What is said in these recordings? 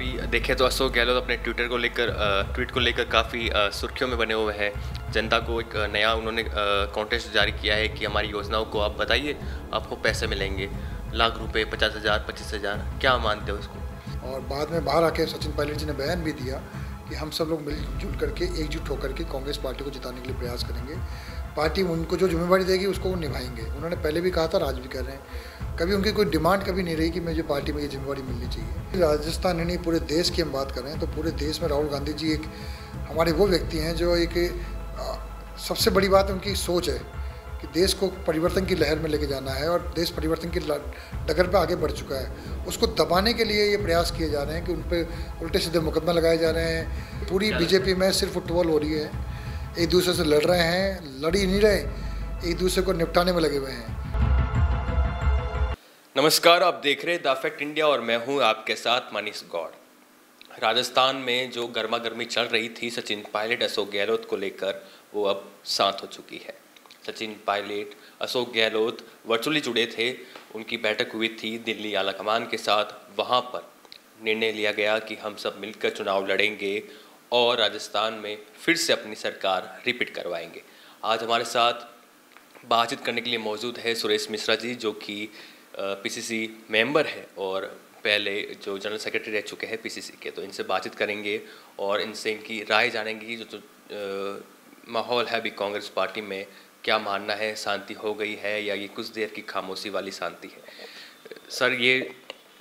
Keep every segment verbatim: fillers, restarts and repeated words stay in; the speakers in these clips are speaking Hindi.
अभी देखें तो अशोक गहलोत अपने ट्विटर को लेकर ट्वीट को लेकर काफ़ी सुर्खियों में बने हुए हैं। जनता को एक नया उन्होंने कॉन्टेस्ट जारी किया है कि हमारी योजनाओं को आप बताइए, आपको पैसे मिलेंगे, लाख रुपए, पचास हज़ार, पच्चीस हज़ार। क्या मानते हो उसको? और बाद में बाहर आके सचिन पायलट जी ने बयान भी दिया कि हम सब लोग मिलजुल करके एकजुट होकर के कांग्रेस पार्टी को जिताने के लिए प्रयास करेंगे। पार्टी उनको जो जिम्मेदारी देगी उसको वो निभाएंगे। उन्होंने पहले भी कहा था, आज भी कर रहे हैं। कभी उनकी कोई डिमांड कभी नहीं रही कि मुझे पार्टी में ये जिम्मेदारी मिलनी चाहिए। राजस्थान ही नहीं, पूरे देश की हम बात कर रहे हैं तो पूरे देश में राहुल गांधी जी एक हमारे वो व्यक्ति हैं जो एक आ, सबसे बड़ी बात उनकी सोच है कि देश को परिवर्तन की लहर में लेके जाना है और देश परिवर्तन की डगर पे आगे बढ़ चुका है। उसको दबाने के लिए ये प्रयास किए जा रहे हैं कि उन पर उल्टे सीधे मुकदमा लगाए जा रहे हैं। पूरी बीजेपी में सिर्फ फुटबॉल हो रही है, एक दूसरे से लड़ रहे हैं, लड़ ही नहीं रहे, एक दूसरे को निपटाने में लगे हुए हैं। नमस्कार, आप देख रहे हैं द फैक्ट इंडिया और मैं हूं आपके साथ मनीष गौड़। राजस्थान में जो गर्मा गर्मी चल रही थी सचिन पायलट अशोक गहलोत को लेकर, वो अब शांत हो चुकी है। सचिन पायलट अशोक गहलोत वर्चुअली जुड़े थे, उनकी बैठक हुई थी दिल्ली आलाकमान के साथ। वहां पर निर्णय लिया गया कि हम सब मिलकर चुनाव लड़ेंगे और राजस्थान में फिर से अपनी सरकार रिपीट करवाएंगे। आज हमारे साथ बातचीत करने के लिए मौजूद है सुरेश मिश्रा जी, जो कि पीसीसी मेंबर है और पहले जो जनरल सेक्रेटरी रह चुके हैं पीसीसी के। तो इनसे बातचीत करेंगे और इनसे इनकी राय जानेंगे कि जो, जो माहौल है अभी कांग्रेस पार्टी में, क्या मानना है, शांति हो गई है या ये कुछ देर की खामोशी वाली शांति है। सर, ये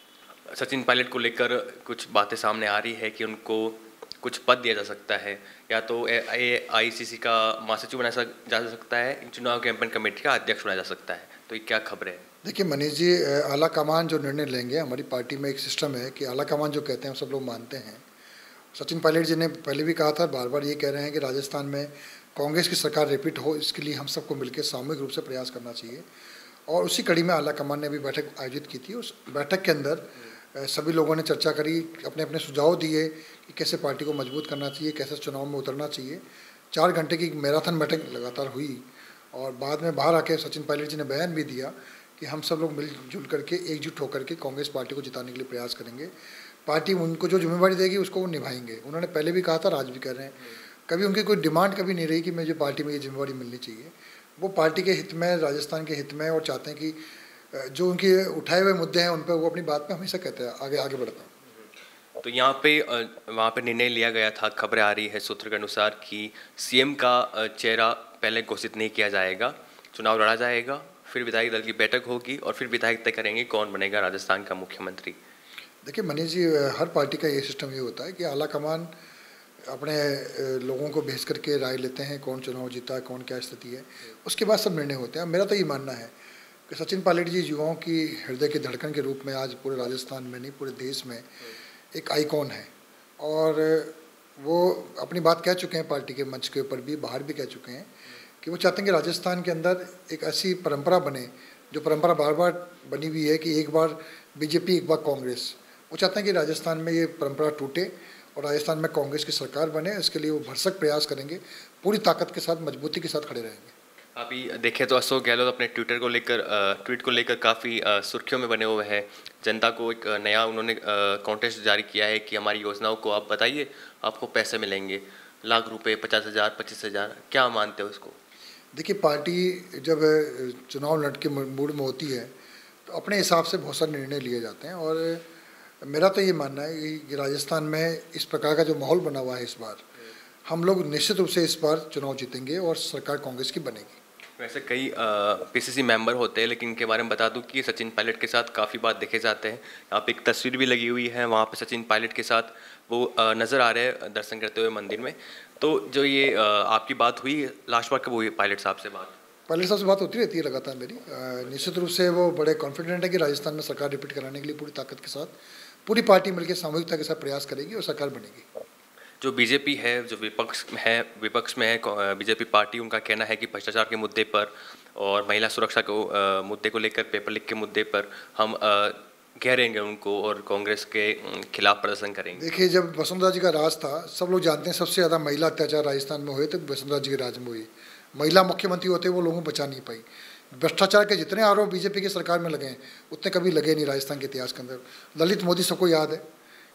सचिन पायलट को लेकर कुछ बातें सामने आ रही है कि उनको कुछ पद दिया जा सकता है, या तो ए आईसीसी का महासचिव बनाया जा सकता है, चुनाव कैंपेन कमेटी का अध्यक्ष बनाया जा सकता है। तो ये क्या खबर है? देखिए मनीष जी, आला कमान जो निर्णय लेंगे, हमारी पार्टी में एक सिस्टम है कि आला कमान जो कहते हैं हम सब लोग मानते हैं। सचिन पायलट जी ने पहले भी कहा था, बार बार ये कह रहे हैं कि राजस्थान में कांग्रेस की सरकार रिपीट हो, इसके लिए हम सबको मिलकर सामूहिक रूप से प्रयास करना चाहिए। और उसी कड़ी में आला कमान ने भी बैठक आयोजित की थी। उस बैठक के अंदर सभी लोगों ने चर्चा करी, अपने अपने सुझाव दिए कि कैसे पार्टी को मजबूत करना चाहिए, कैसे चुनाव में उतरना चाहिए। चार घंटे की मैराथन बैठक लगातार हुई और बाद में बाहर आके सचिन पायलट जी ने बयान भी दिया कि हम सब लोग मिलजुल करके एकजुट होकर के कांग्रेस पार्टी को जिताने के लिए प्रयास करेंगे। पार्टी उनको जो जिम्मेदारी देगी उसको वो निभाएंगे। उन्होंने पहले भी कहा था, आज भी कर रहे हैं। कभी उनकी कोई डिमांड कभी नहीं रही कि मुझे पार्टी में ये जिम्मेदारी मिलनी चाहिए। वो पार्टी के हित में, राजस्थान के हित में, और चाहते हैं कि जो उनके उठाए हुए मुद्दे हैं उन पर वो अपनी बात में हमेशा कहते हैं आगे आगे बढ़ता हूँ। तो यहाँ पे वहाँ पे निर्णय लिया गया था, खबरें आ रही है सूत्र के अनुसार कि सीएम का चेहरा पहले घोषित नहीं किया जाएगा, चुनाव लड़ा जाएगा, फिर विधायक दल की बैठक होगी और फिर विधायक तय करेंगे कौन बनेगा राजस्थान का मुख्यमंत्री। देखिए मनीष जी, हर पार्टी का ये सिस्टम ये होता है कि आला कमान अपने लोगों को भेज करके राय लेते हैं, कौन चुनाव जीता है, कौन क्या स्थिति है, उसके बाद सब निर्णय होते हैं। मेरा तो ये मानना है कि सचिन पायलट जी युवाओं की हृदय की धड़कन के रूप में आज पूरे राजस्थान में नहीं, पूरे देश में एक आइकॉन है। और वो अपनी बात कह चुके हैं पार्टी के मंच के ऊपर भी, बाहर भी कह चुके हैं कि वो चाहते हैं कि राजस्थान के अंदर एक ऐसी परंपरा बने, जो परंपरा बार बार बनी हुई है कि एक बार बीजेपी एक बार कांग्रेस। वो चाहते हैं कि राजस्थान में ये परंपरा टूटे और राजस्थान में कांग्रेस की सरकार बने। इसके लिए वो भरसक प्रयास करेंगे, पूरी ताकत के साथ, मजबूती के साथ खड़े रहेंगे। अभी देखें तो अशोक गहलोत अपने ट्विटर को लेकर ट्वीट को लेकर काफ़ी सुर्खियों में बने हुए हैं। जनता को एक नया उन्होंने कॉन्टेस्ट जारी किया है कि हमारी योजनाओं को आप बताइए, आपको पैसे मिलेंगे, लाख रुपए, पचास हज़ार, पच्चीस हज़ार। क्या मानते हो उसको? देखिए, पार्टी जब चुनाव लड़ के मूड में होती है तो अपने हिसाब से बहुत सारे निर्णय लिए जाते हैं। और मेरा तो ये मानना है कि राजस्थान में इस प्रकार का जो माहौल बना हुआ है, इस बार हम लोग निश्चित रूप से इस बार चुनाव जीतेंगे और सरकार कांग्रेस की बनेगी। वैसे कई पीसीसी मेंबर होते हैं, लेकिन इनके बारे में बता दूं कि सचिन पायलट के साथ काफ़ी बार देखे जाते हैं। यहाँ पे एक तस्वीर भी लगी हुई है, वहाँ पे सचिन पायलट के साथ वो नज़र आ रहे हैं दर्शन करते हुए मंदिर में। तो जो ये आपकी बात हुई, लास्ट बार कब हुई पायलट साहब से बात? पायलट साहब से बात होती रहती है लगातार मेरी। निश्चित रूप से वो बड़े कॉन्फिडेंट है कि राजस्थान में सरकार रिपीट कराने के लिए पूरी ताकत के साथ पूरी पार्टी मिलकर सामूहिकता के साथ प्रयास करेगी और सरकार बनेगी। जो बीजेपी है, जो विपक्ष है विपक्ष में है बीजेपी पार्टी, उनका कहना है कि भ्रष्टाचार के मुद्दे पर और महिला सुरक्षा को आ, मुद्दे को लेकर, पेपर लीक के मुद्दे पर हम घेरेंगे उनको और कांग्रेस के खिलाफ प्रदर्शन करेंगे। देखिए, जब वसुंधरा जी का राज था, सब लोग जानते हैं सबसे ज़्यादा महिला अत्याचार राजस्थान में हुए तो वसुंधरा जी के राज में हुई। महिला मुख्यमंत्री होते वो लोगों को बचा नहीं पाई। भ्रष्टाचार के जितने आरोप बीजेपी की सरकार में लगे हैं उतने कभी लगे नहीं राजस्थान के इतिहास के अंदर। ललित मोदी सबको याद है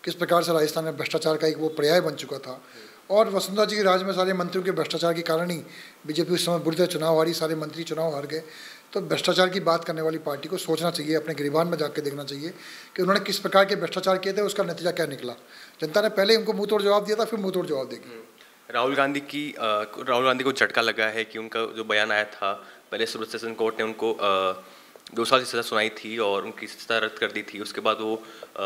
किस प्रकार से राजस्थान में भ्रष्टाचार का एक वो पर्याय बन चुका था, और वसुंधरा जी के राज में सारे मंत्रियों के भ्रष्टाचार के कारण ही बीजेपी उस समय बुरी तरह चुनाव हारी, सारे मंत्री चुनाव हार गए। तो भ्रष्टाचार की बात करने वाली पार्टी को सोचना चाहिए, अपने गिरबान में जाकर देखना चाहिए कि उन्होंने किस प्रकार के भ्रष्टाचार किए थे, उसका नतीजा क्या निकला। जनता ने पहले उनको मुंह तोड़ जवाब दिया था, फिर मुंह तोड़ जवाब देगी। राहुल गांधी की राहुल गांधी को झटका लगा है कि उनका जो बयान आया था, पहले सूरत सेशन कोर्ट ने उनको दो साल की सज़ा सुनाई थी और उनकी सज़ा रद्द कर दी थी। उसके बाद वो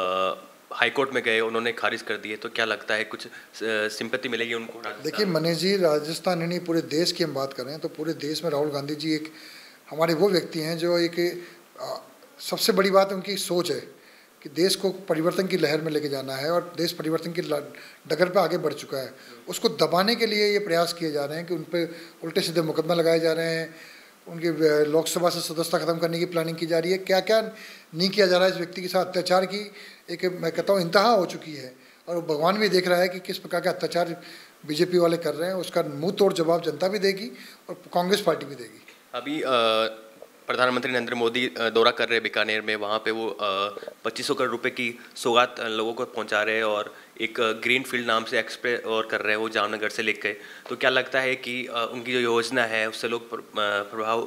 हाई कोर्ट में गए, उन्होंने खारिज कर दिए। तो क्या लगता है कुछ सिंपैथी मिलेगी उनको? देखिए मनीष जी, राजस्थान ही नहीं पूरे देश की हम बात करें तो पूरे देश में राहुल गांधी जी एक हमारे वो व्यक्ति हैं जो एक आ, सबसे बड़ी बात उनकी सोच है कि देश को परिवर्तन की लहर में लेके जाना है, और देश परिवर्तन की डगर पे आगे बढ़ चुका है। उसको दबाने के लिए ये प्रयास किए जा रहे हैं कि उन पर उल्टे सीधे मुकदमा लगाए जा रहे हैं, उनकी लोकसभा से सदस्यता खत्म करने की प्लानिंग की जा रही है। क्या क्या नहीं किया जा रहा है, इस व्यक्ति के साथ अत्याचार की एक मैं कहता हूँ इंतहा हो चुकी है, और भगवान भी देख रहा है कि किस प्रकार का अत्याचार बीजेपी वाले कर रहे हैं। उसका मुंह तोड़ जवाब जनता भी देगी और कांग्रेस पार्टी भी देगी। अभी प्रधानमंत्री नरेंद्र मोदी दौरा कर रहे हैं बीकानेर में, वहाँ पे वो पच्चीस सौ करोड़ रुपए की सौगात लोगों को पहुँचा रहे हैं और एक ग्रीन फील्ड नाम से एक्सप्रे और कर रहे हैं वो जामनगर से लेकर। तो क्या लगता है कि उनकी जो योजना है उससे लोग प्रभाव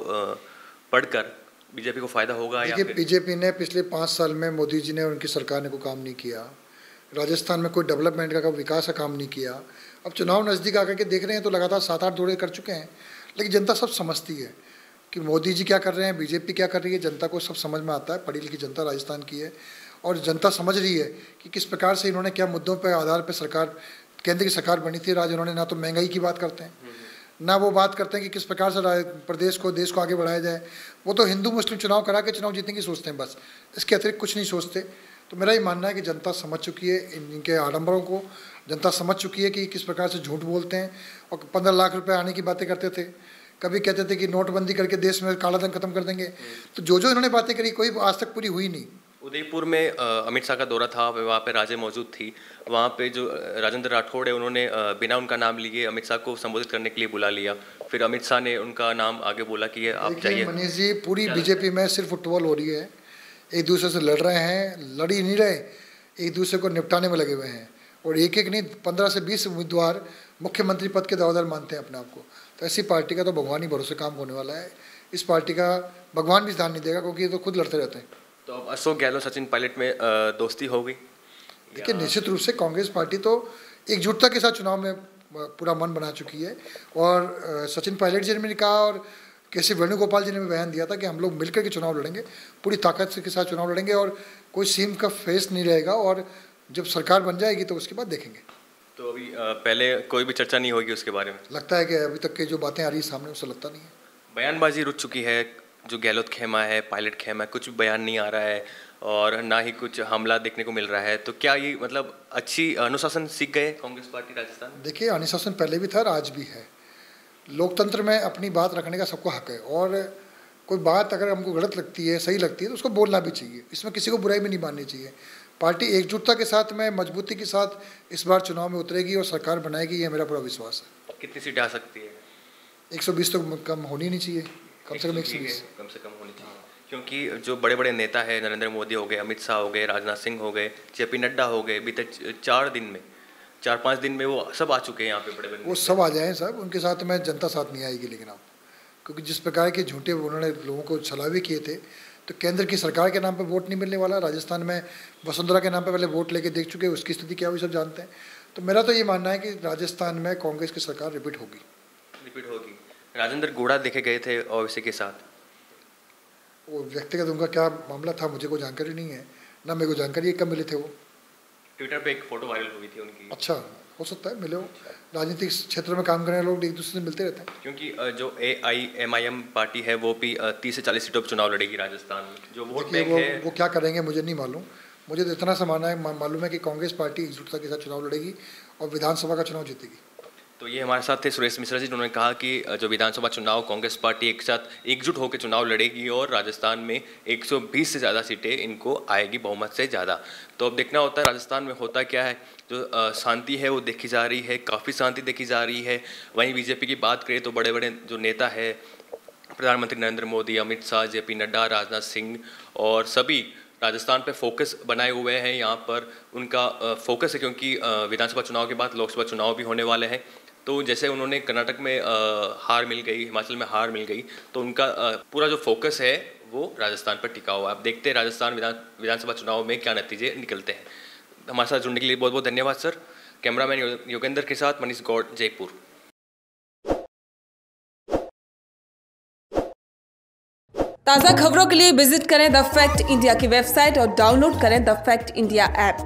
पढ़कर बीजेपी को फ़ायदा होगा? देखिए बीजेपी ने पिछले पाँच साल में मोदी जी ने और उनकी सरकार ने कोई काम नहीं किया, राजस्थान में कोई डेवलपमेंट का विकास का काम नहीं किया। अब चुनाव नज़दीक आकर के देख रहे हैं तो लगातार सात आठ दौरे कर चुके हैं, लेकिन जनता सब समझती है कि मोदी जी क्या कर रहे हैं, बीजेपी क्या कर रही है। जनता को सब समझ में आता है, पढ़ी लिखी जनता राजस्थान की है, और जनता समझ रही है कि किस प्रकार से इन्होंने क्या मुद्दों पर आधार पर सरकार, केंद्र की सरकार बनी थी। आज उन्होंने ना तो महंगाई की बात करते हैं, ना वो बात करते हैं कि किस प्रकार से प्रदेश को देश को आगे बढ़ाया जाए। वो तो हिंदू मुस्लिम चुनाव करा के चुनाव जीतने की सोचते हैं, बस इसके अतिरिक्त कुछ नहीं सोचते। तो मेरा ये मानना है कि जनता समझ चुकी है इनके आडंबरों को, जनता समझ चुकी है कि किस प्रकार से झूठ बोलते हैं और पंद्रह लाख रुपए आने की बातें करते थे। कभी कहते थे कि नोटबंदी करके देश में काला धन खत्म कर देंगे। तो जो जो इन्होंने बातें करी कोई आज तक पूरी हुई नहीं। उदयपुर में अमित शाह का दौरा था, वहाँ पे राजे मौजूद थी। वहाँ पे जो राजेंद्र राठौड़ है उन्होंने बिना उनका नाम लिए अमित शाह को संबोधित करने के लिए बुला लिया। फिर अमित शाह ने उनका नाम आगे बोला कि आप चाहिए। मनीष जी, पूरी बीजेपी में सिर्फ फुटबॉल हो रही है, एक दूसरे से लड़ रहे हैं, लड़ ही नहीं रहे, एक दूसरे को निपटाने में लगे हुए हैं। और एक एक नहीं पंद्रह से बीस उम्मीदवार मुख्यमंत्री पद के दावेदार मानते हैं अपने आप को। तो ऐसी पार्टी का तो भगवान ही भरोसे काम होने वाला है। इस पार्टी का भगवान भी ध्यान नहीं देगा, क्योंकि ये तो खुद लड़ते रहते हैं। तो अब अशोक गहलोत सचिन पायलट में दोस्ती हो गई? देखिए निश्चित रूप से कांग्रेस पार्टी तो एकजुटता के साथ चुनाव में पूरा मन बना चुकी है, और सचिन पायलट जी ने कहा और कैसे वेणुगोपाल जी ने भी बयान दिया था कि हम लोग मिलकर के चुनाव लड़ेंगे, पूरी ताकत के साथ चुनाव लड़ेंगे और कोई सीम का फेस नहीं रहेगा, और जब सरकार बन जाएगी तो उसके बाद देखेंगे। तो अभी पहले कोई भी चर्चा नहीं होगी उसके बारे में? लगता है कि अभी तक के जो बातें आ रही है सामने उससे लगता नहीं है। बयानबाजी रुक चुकी है, जो गहलोत खेमा है, पायलट खेमा है, कुछ भी बयान नहीं आ रहा है और ना ही कुछ हमला देखने को मिल रहा है। तो क्या ये मतलब अच्छी अनुशासन सीख गए कांग्रेस पार्टी राजस्थान? देखिए अनुशासन पहले भी था और आज भी है। लोकतंत्र में अपनी बात रखने का सबको हक है, और कोई बात अगर हमको गलत लगती है, सही लगती है, तो उसको बोलना भी चाहिए। इसमें किसी को बुराई भी नहीं माननी चाहिए। पार्टी एकजुटता के साथ में, मजबूती के साथ इस बार चुनाव में उतरेगी और सरकार बनाएगी, ये मेरा पूरा विश्वास है। कितनी सीटें आ सकती है? एक सौ बीस तो कम होनी नहीं चाहिए, कम से कम एक सौ बीस कम से कम होनी चाहिए, क्योंकि जो बड़े बड़े नेता है, नरेंद्र मोदी हो गए, अमित शाह हो गए, राजनाथ सिंह हो गए, जेपी नड्डा हो गए, बीते चार दिन में चार पाँच दिन में वो सब आ चुके हैं यहाँ पे बड़े बड़े। वो सब आ जाएं सब, उनके साथ में जनता साथ नहीं आएगी। लेकिन आप क्योंकि जिस प्रकार के झूठे उन्होंने लोगों को छलावे किए थे, तो केंद्र की सरकार के नाम पे वोट नहीं मिलने वाला। राजस्थान में वसुंधरा के नाम पे पहले वोट लेके देख चुके, उसकी स्थिति क्या हुई सब जानते हैं। तो मेरा तो ये मानना है कि राजस्थान में कांग्रेस की सरकार रिपीट होगी रिपीट होगी राजेंद्र गोड़ा देखे गए थे ओवैसी के साथ, वो व्यक्तिगत उनका क्या मामला था मुझे कोई जानकारी नहीं है, ना मेरे को जानकारी है कब मिले थे। वो ट्विटर पे एक फोटो वायरल हुई थी उनकी। अच्छा, हो सकता है मिले हो। राजनीतिक क्षेत्र में काम करने वाले लोग एक दूसरे से मिलते रहते हैं। क्योंकि जो A I M I M party है वो भी तीस से चालीस सीटों पर चुनाव लड़ेगी राजस्थान में। जो वोट बैंक वो, है वो क्या करेंगे मुझे नहीं मालूम। मुझे तो इतना सा मानना है मालूम है कि कांग्रेस पार्टी एकजुटता के साथ चुनाव लड़ेगी और विधानसभा का चुनाव जीतेगी। तो ये हमारे साथ थे सुरेश मिश्रा जी, उन्होंने कहा कि जो विधानसभा चुनाव कांग्रेस पार्टी एक साथ एकजुट होकर चुनाव लड़ेगी और राजस्थान में एक सौ बीस से ज़्यादा सीटें इनको आएगी, बहुमत से ज़्यादा। तो अब देखना होता है राजस्थान में होता क्या है। जो शांति है वो देखी जा रही है, काफ़ी शांति देखी जा रही है। वहीं बीजेपी की बात करें तो बड़े बड़े जो नेता है, प्रधानमंत्री नरेंद्र मोदी, अमित शाह, जेपी नड्डा, राजनाथ सिंह और सभी राजस्थान पे फोकस बनाए हुए हैं, यहाँ पर उनका फोकस है क्योंकि विधानसभा चुनाव के बाद लोकसभा चुनाव भी होने वाले हैं। तो जैसे उन्होंने कर्नाटक में हार मिल गई, हिमाचल में हार मिल गई, तो उनका पूरा जो फोकस है वो राजस्थान पर टिका हुआ है। आप देखते हैं राजस्थान विधान विधानसभा चुनाव में क्या नतीजे निकलते हैं। हमारे साथ जुड़ने के लिए बहुत बहुत धन्यवाद सर। कैमरामैन योगेंद्र के साथ मनीष गौड़, जयपुर। ताज़ा खबरों के लिए विजिट करें द फैक्ट इंडिया की वेबसाइट और डाउनलोड करें द फैक्ट इंडिया ऐप।